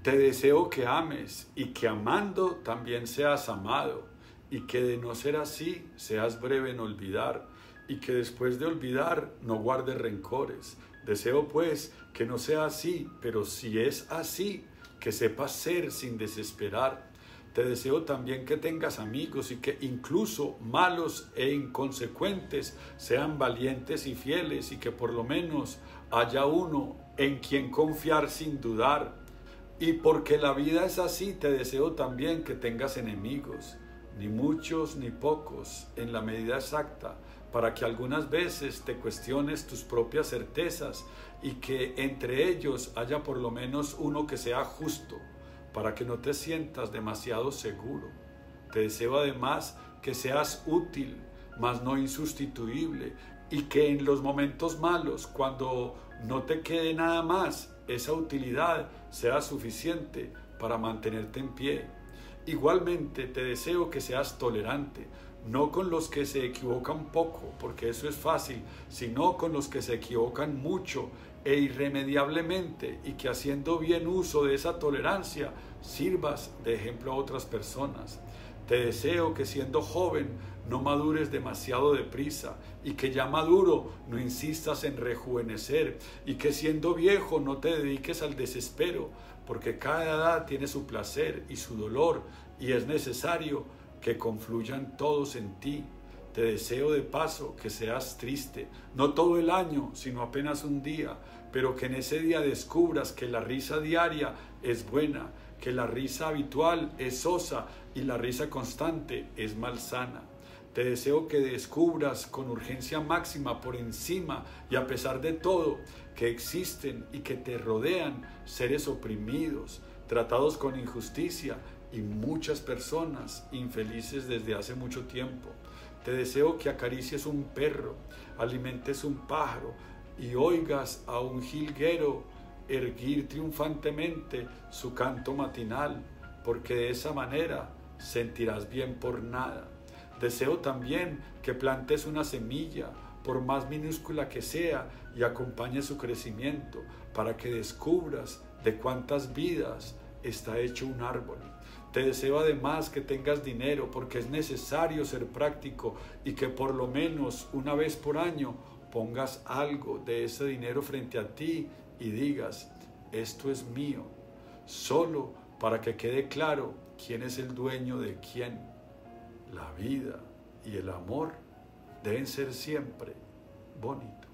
Te deseo que ames y que amando también seas amado, y que de no ser así seas breve en olvidar, y que después de olvidar no guardes rencores. Deseo pues que no sea así, pero si es así, que sepas ser sin desesperar. Te deseo también que tengas amigos y que incluso malos e inconsecuentes sean valientes y fieles, y que por lo menos haya uno en quien confiar sin dudar. Y porque la vida es así, te deseo también que tengas enemigos, ni muchos ni pocos, en la medida exacta, para que algunas veces te cuestiones tus propias certezas y que entre ellos haya por lo menos uno que sea justo, para que no te sientas demasiado seguro. Te deseo además que seas útil, mas no insustituible, y que en los momentos malos, cuando no te quede nada más, esa utilidad sea suficiente para mantenerte en pie. Igualmente te deseo que seas tolerante, no con los que se equivocan poco, porque eso es fácil, sino con los que se equivocan mucho e irremediablemente, y que haciendo bien uso de esa tolerancia sirvas de ejemplo a otras personas. Te deseo que siendo joven no madures demasiado deprisa, y que ya maduro no insistas en rejuvenecer, y que siendo viejo no te dediques al desespero, porque cada edad tiene su placer y su dolor, y es necesario que confluyan todos en ti. Te deseo de paso que seas triste, no todo el año, sino apenas un día, pero que en ese día descubras que la risa diaria es buena, que la risa habitual es sosa y la risa constante es malsana. Te deseo que descubras con urgencia máxima, por encima y a pesar de todo, que existen y que te rodean seres oprimidos, tratados con injusticia, y muchas personas infelices desde hace mucho tiempo. Te deseo que acaricies un perro, alimentes un pájaro y oigas a un jilguero erguir triunfantemente su canto matinal, porque de esa manera sentirás bien por nada. Deseo también que plantes una semilla, por más minúscula que sea, y acompañes su crecimiento, para que descubras de cuántas vidas está hecho un árbol. Te deseo además que tengas dinero, porque es necesario ser práctico, y que por lo menos una vez por año pongas algo de ese dinero frente a ti y digas: esto es mío, solo para que quede claro quién es el dueño de quién. La vida y el amor deben ser siempre bonitos.